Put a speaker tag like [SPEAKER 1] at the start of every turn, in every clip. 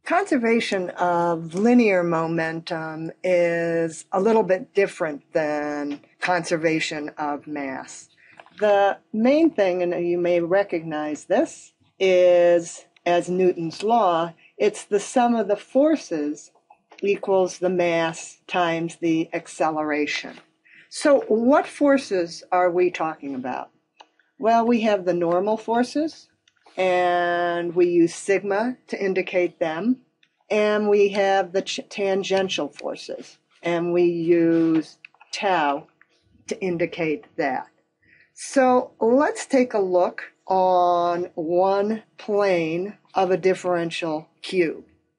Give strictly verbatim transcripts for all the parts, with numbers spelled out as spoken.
[SPEAKER 1] Conservation of linear momentum is a little bit different than conservation of mass. The main thing, and you may recognize this, is, as Newton's law, it's the sum of the forces equals the mass times the acceleration. So what forces are we talking about? Well, we have the normal forces, and we use sigma to indicate them. And we have the tangential forces, and we use tau to indicate that. So let's take a look on one plane of a differential cube.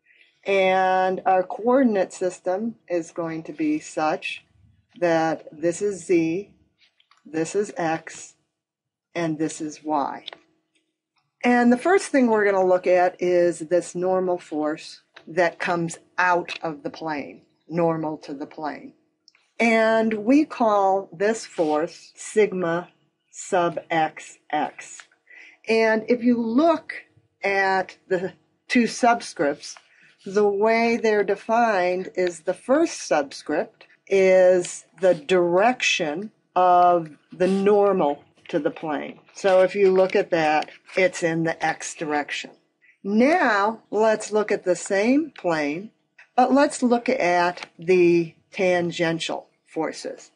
[SPEAKER 1] And our coordinate system is going to be such that this is z, this is x, and this is y. And the first thing we're going to look at is this normal force that comes out of the plane, normal to the plane. And we call this force sigma sub xx. And if you look at the two subscripts, the way they're defined is the first subscript is the direction of the normal to the plane. So if you look at that, it's in the x direction. Now let's look at the same plane, but let's look at the tangential forces.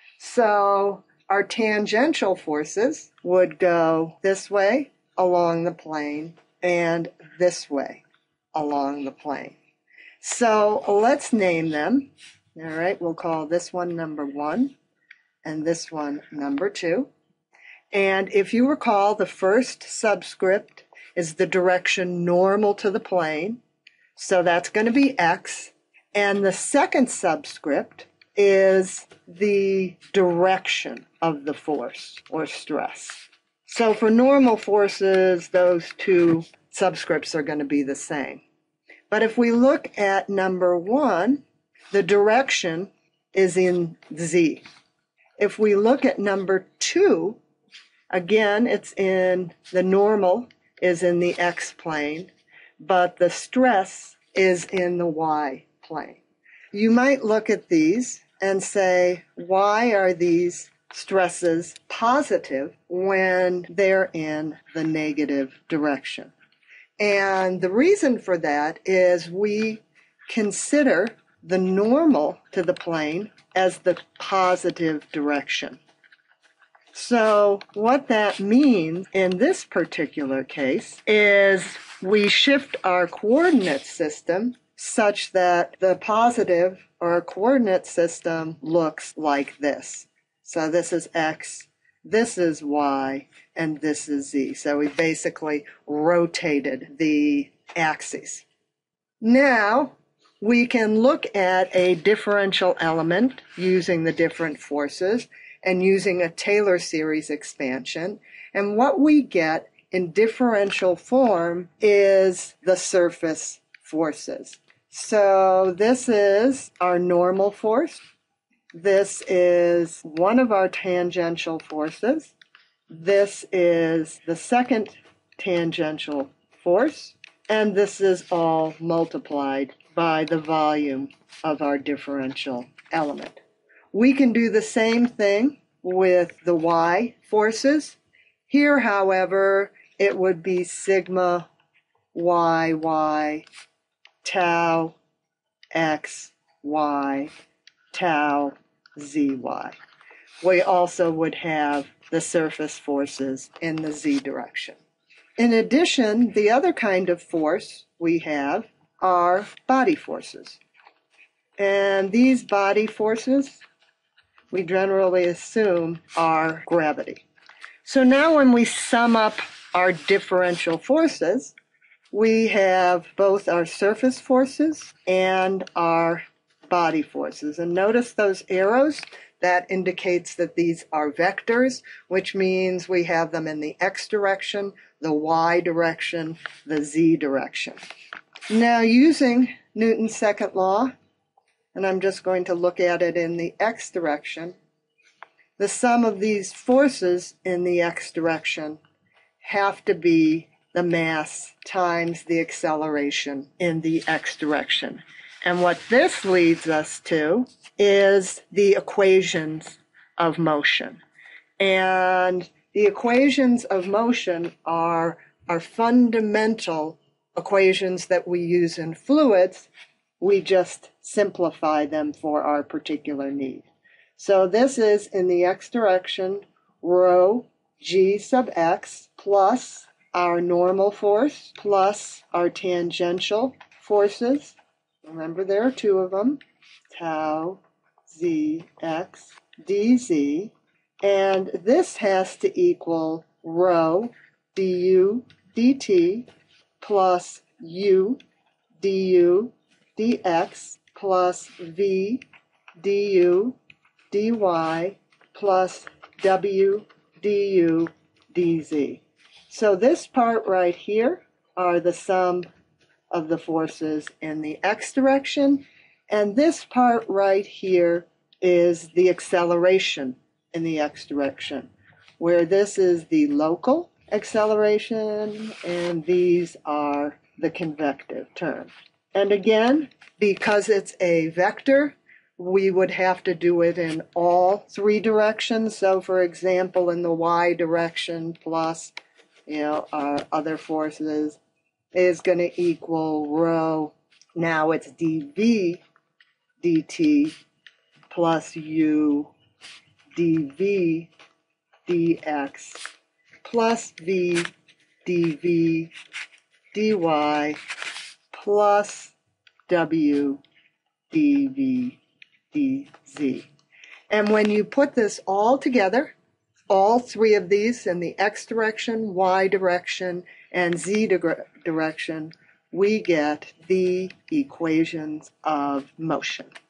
[SPEAKER 1] So our tangential forces would go this way along the plane and this way along the plane. So let's name them. All right, we'll call this one number one and this one number two. And if you recall, the first subscript is the direction normal to the plane, so that's going to be x. And the second subscript is the direction of the force or stress. So for normal forces, those two subscripts are going to be the same. But if we look at number one, the direction is in z. If we look at number two, again, it's in the normal is in the x plane, but the stress is in the y plane. You might look at these and say, why are these stresses positive when they're in the negative direction? And the reason for that is we consider the normal to the plane as the positive direction. So what that means in this particular case is we shift our coordinate system such that the positive or coordinate system looks like this. So this is x, this is y, and this is z. So we basically rotated the axes. Now we can look at a differential element using the different forces and using a Taylor series expansion. And what we get in differential form is the surface forces. So this is our normal force. This is one of our tangential forces. This is the second tangential force. And this is all multiplied by the volume of our differential element. We can do the same thing with the y forces. Here, however, it would be sigma y y, tau x y, tau z y. We also would have the surface forces in the z direction. In addition, the other kind of force we have are body forces. And these body forces we generally assume are gravity. So now when we sum up our differential forces, we have both our surface forces and our body forces. And notice those arrows, that indicates that these are vectors, which means we have them in the x direction, the y direction, the z direction. Now using Newton's second law, and I'm just going to look at it in the x direction, the sum of these forces in the x direction have to be the mass times the acceleration in the x direction. And what this leads us to is the equations of motion. And the equations of motion are our fundamental equations that we use in fluids. We just simplify them for our particular need. So this is in the x direction, rho g sub x plus our normal force plus our tangential forces. Remember there are two of them, tau z x dz. And this has to equal rho du dt plus u du dx plus v du dy plus w du dz. So this part right here are the sum of the forces in the x direction, and this part right here is the acceleration in the x direction, where this is the local acceleration and these are the convective terms. And again, because it's a vector, we would have to do it in all three directions. So for example, in the y direction plus, you know, our other forces is going to equal rho, now it's dv dt plus u dv dx plus v dv dy plus w dv dz. And when you put this all together, all three of these in the x direction, y direction, and z direction, we get the equations of motion.